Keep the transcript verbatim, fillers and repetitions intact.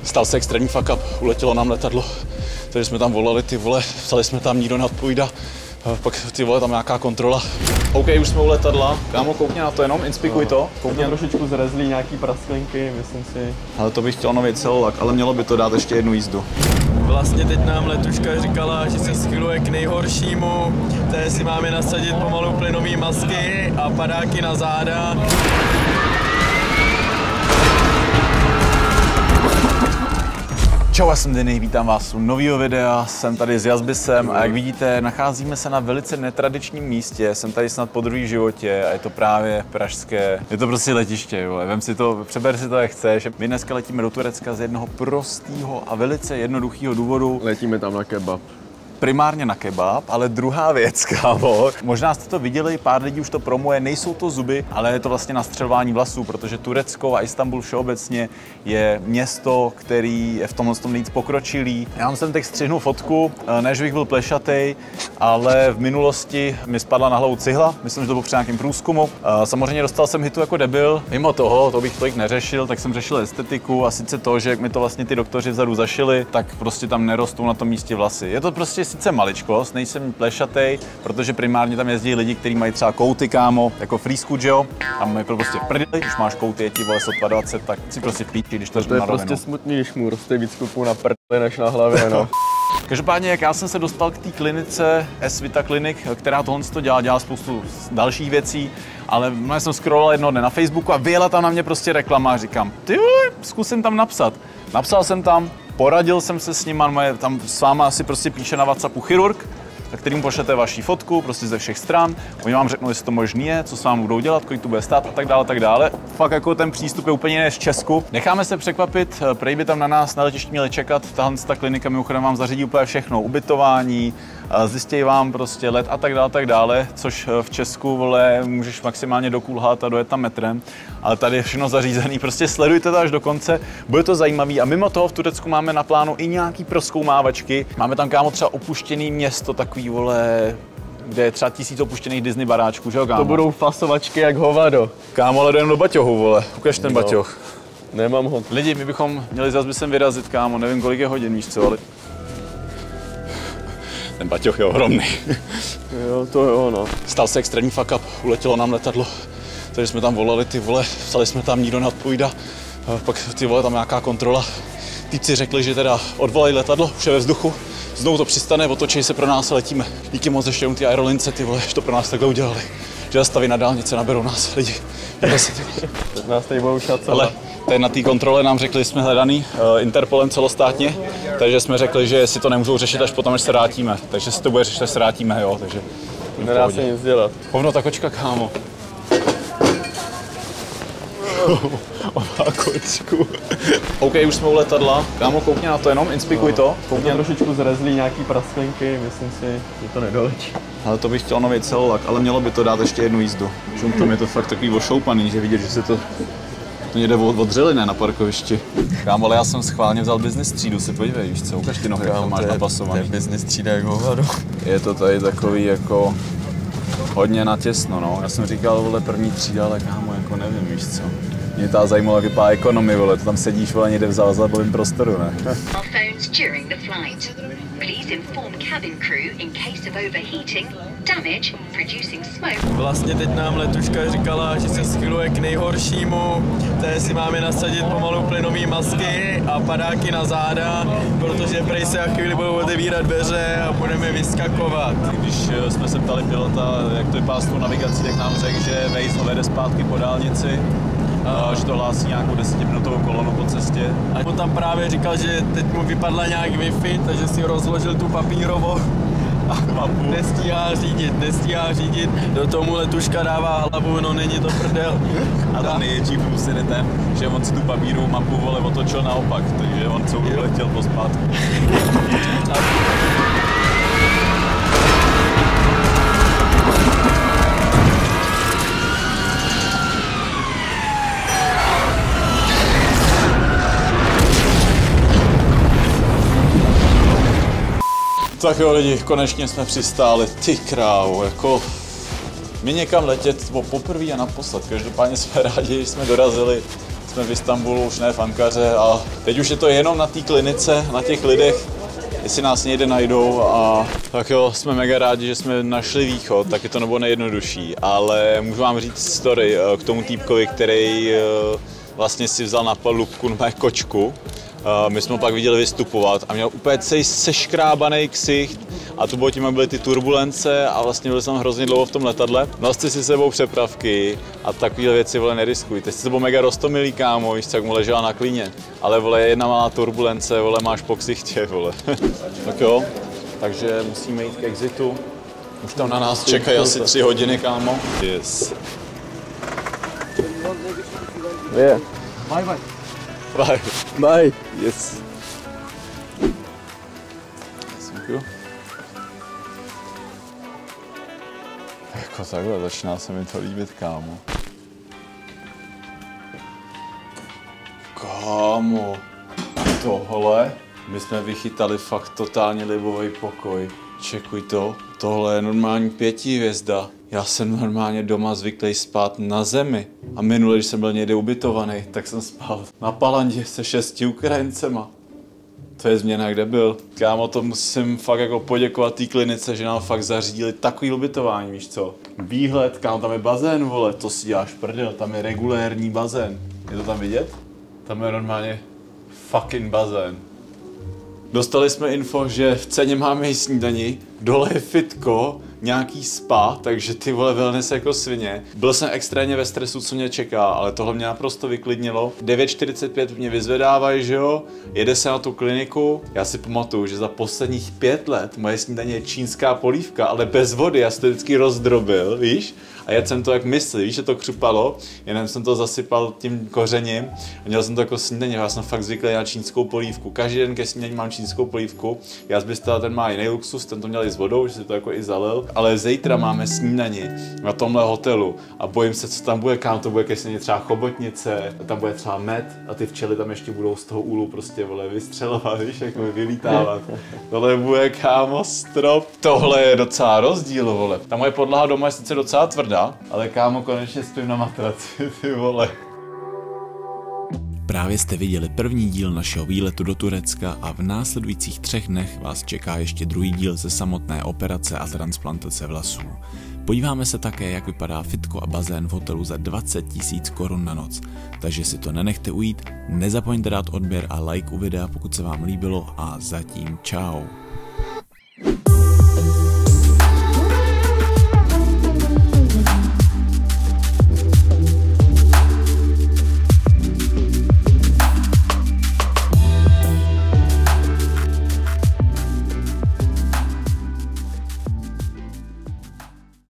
Stal se extrémní fuck up, uletělo nám letadlo, takže jsme tam volali ty vole, psali jsme tam nikdo neodpovídá, pak ty vole tam nějaká kontrola. OK, už jsme u letadla, kámo, koukni na to jenom, inspikuj to. Koukni trošičku zrezlý, nějaký prasklinky, myslím si. Ale to bych chtěl nový celolak, ale mělo by to dát ještě jednu jízdu. Vlastně teď nám letuška říkala, že se schyluje k nejhoršímu, té si máme nasadit pomalu plynové masky a padáky na záda. Čau, já jsem Denny, vítám vás u nového videa, jsem tady s Jazbisem a jak vidíte, nacházíme se na velice netradičním místě, jsem tady snad po druhý životě a je to právě pražské, je to prostě letiště, jo. Vem si to, přeber si to, jak chceš. My dneska letíme do Turecka z jednoho prostého a velice jednoduchého důvodu. Letíme tam na kebab. Primárně na kebab, ale druhá věc, kámo. Možná jste to viděli, pár lidí už to promuje, nejsou to zuby, ale je to vlastně nastřelování vlasů, protože Turecko a Istanbul všeobecně je město, který je v tomhle tom nejvíc pokročilý. Já vám sem teď střihnu fotku, ne, že bych byl plešatej, ale v minulosti mi spadla na hlavu cihla, myslím, že to bylo při nějakém průzkumu. Samozřejmě dostal jsem hitu jako debil, mimo toho, to bych tolik neřešil, tak jsem řešil estetiku a sice to, že jak mi to vlastně ty doktoři vzadu zašili, tak prostě tam nerostou na tom místě vlasy. Je to prostě sice maličkost, nejsem plešatej, protože primárně tam jezdí lidi, kteří mají třeba kouty, kámo, jako frýsku, jo. Tam je prostě v prdeli, když máš kouty, je ti vole sto dvacet, tak si prostě píči, když to, to je prostě smutný, když mu roste víc kupů na prdeli než na hlavě, no. Každopádně, jak já jsem se dostal k té klinice S-Vita Clinic, která tohle to dělá, dělá spoustu dalších věcí, ale já jsem scrollal jednoho dne na Facebooku a vyjela tam na mě prostě reklama a říkám, ty zkusím tam napsat. Napsal jsem tam, poradil jsem se s ním, tam s váma asi prostě píše na WhatsAppu chirurg, kterým pošlete vaši fotku, prostě ze všech stran. Oni vám řeknou, jestli to možný je, co s vámi budou dělat, kolik to bude stát a tak dále, tak dále. Fakt jako ten přístup je úplně jiný z Česku. Necháme se překvapit, prej by tam na nás na letišti měli čekat. Tahle ta klinika mimochodem vám zařídí úplně všechno, ubytování, zjistějí vám prostě let a tak dále, tak dále, což v Česku, vole, můžeš maximálně dokulhat a dojet tam metrem, ale tady je všechno zařízený, prostě sledujte to až do konce, bude to zajímavý a mimo toho v Turecku máme na plánu i nějaký prozkoumávačky, máme tam, kámo, třeba opuštěný město, takový, vole, kde je třeba tisíc opuštěných Disney baráčků, že jo, kámo? To budou fasovačky jak hovado. Kámo, ale jdem do baťohu, vole, ukaž ten no. baťoh. Nemám ho. Lidi, my bychom měli zase by sem vyrazit, kámo, nevím, kolik je hodin, víš co, ale... Ten baťoh je ohromný. Jo, to jo, no. Stal se extrémní fuck up, uletělo nám letadlo, takže jsme tam volali ty vole, psali jsme tam, nikdo neodpovídá, pak ty vole tam nějaká kontrola. Týpci řekli, že teda odvolají letadlo, už je ve vzduchu, znovu to přistane, otočí se pro nás a letíme. Díky moc ještě ty aerolince, ty vole, že to pro nás takhle udělali. Že zastaví na dálnice, naberou nás lidi. Tak nás tady budou šacovat. Tady na té kontrole nám řekli, že jsme hledaný uh, Interpolem celostátně, takže jsme řekli, že si to nemůžou řešit až potom, až se vrátíme. Takže si to bude řešit, až se vrátíme, jo, takže... Nedá se nic dělat. Hovno, tak kočka, kámo. Ová kočku. OK, už jsme u letadla. Kámo, koukni na to jenom, inspikuj no. to. Koukni trošičku zrezlý, nějaký prasklinky, myslím si, že to nedoletí. Ale to bych chtěl nový celolak, ale mělo by to dát ještě jednu jízdu. Čum, tam je to fakt takový ošoupaný, že vidět, že se to... To někde odřeli, ne, na parkovišti. Kámo, ale já jsem schválně vzal business třídu, si podívej, víš co, ukaž ty nohy, jak to máš napasovaný. To je business třída jak hovado. Je to tady takový jako hodně natěsno, no. Já jsem říkal, vole, první třída, ale kámo, jako nevím, víš co. Mě ta zajímala, jak vypadá ekonomie, vole, to tam sedíš, vole, někde v zázalovém prostoru, ne? Vlastně teď nám letuška říkala, že se schyluje k nejhoršímu, té si máme nasadit pomalu plynové masky a padáky na záda, protože prej se a chvíli budou otevírat dveře a budeme vyskakovat. Když jsme se ptali pilota, jak to vypadá s tou navigací, tak nám řekl, že Waze vede zpátky po dálnici. Uh, že to hlásí nějakou desetiminutovou kolonu po cestě. A on tam právě říkal, že teď mu vypadla nějak Wi-Fi, takže si rozložil tu papírovou a mapu. Nestíhá řídit, nestíhá řídit. Do tomu letuška dává hlavu, no není to prdel. A tam největší plus je ten, že on si tu papírovou mapu, vole, otočil naopak, takže on celou dobu letěl pospátku. Tak jo lidi, konečně jsme přistáli, ty krávo, jako my někam letět po poprvé a naposled, každopádně jsme rádi, že jsme dorazili, jsme v Istanbulu, už ne v Ankaře a teď už je to jenom na té klinice, na těch lidech, jestli nás někde najdou a tak jo, jsme mega rádi, že jsme našli východ, taky to nebylo nejjednodušší, ale můžu vám říct story k tomu týpkovi, který vlastně si vzal na palubku na mé kočku. My jsme ho pak viděli vystupovat a měl úplně celý seškrábaný ksicht a to bylo tím, jak byly ty turbulence a vlastně byli jsme hrozně dlouho v tom letadle. Noste si sebou přepravky a takovéhle věci, vole, neriskujte. Jste to byl mega roztomilý, kámo, víš, jak mu ležela na klíně, ale vole, jedna malá turbulence, vole, máš po ksichtě, vole. Tak jo, takže musíme jít k exitu. Už tam na nás čekají asi tři hodiny, kámo. Yes. Yeah. Bye bye. Bye. Bye. Yes. Thank you. Jako takhle, začíná se mi to líbit, kámo. Kámo, tohle, my jsme vychytali fakt totálně libový pokoj. Čekuj to, tohle je normální pětihvězda. Já jsem normálně doma zvyklý spát na zemi. A minule, když jsem byl někde ubytovaný, tak jsem spal na palandě se šesti Ukrajincema. To je změna, kde byl. Kámo, to musím fakt jako poděkovat té klinice, že nám fakt zařídili takový ubytování, víš co? Výhled, kámo, tam je bazén, vole, to si děláš prdel, tam je regulérní bazén. Je to tam vidět? Tam je normálně fucking bazén. Dostali jsme info, že v ceně máme i snídani, dole je fitko, nějaký spa, takže ty vole wellness jako svině. Byl jsem extrémně ve stresu, co mě čeká, ale tohle mě naprosto vyklidnilo. devět čtyřicet pět mě vyzvedávají, že jo, jede se na tu kliniku. Já si pamatuju, že za posledních pět let moje snídaně je čínská polívka, ale bez vody, já jsem to vždycky rozdrobil, víš? A jedl jsem to jak mysli, víš, že to křupalo, jenom jsem to zasypal tím kořením a měl jsem to jako snídaně, já jsem fakt zvyklý na čínskou polívku. Každý den ke snídaní mám čínskou polívku, já zbysta ten má jiný luxus, ten to měl i s vodou, že si to jako i zalil, ale zítra máme snídani na tomhle hotelu a bojím se, co tam bude, kam to bude ke snídani třeba chobotnice, tam bude třeba med a ty včely tam ještě budou z toho úlu prostě, vole, vystřelovat, víš, jako vylítávat. Tohle bude, kámo, strop. Tohle je docela rozdíl, vole. Ta moje podlaha doma je sice docela tvrdá, ale kámo, konečně spím na matraci, ty vole. Právě jste viděli první díl našeho výletu do Turecka a v následujících třech dnech vás čeká ještě druhý díl ze samotné operace a transplantace vlasů. Podíváme se také, jak vypadá fitko a bazén v hotelu za dvacet tisíc korun na noc. Takže si to nenechte ujít, nezapomeňte dát odběr a like u videa, pokud se vám líbilo a zatím čau.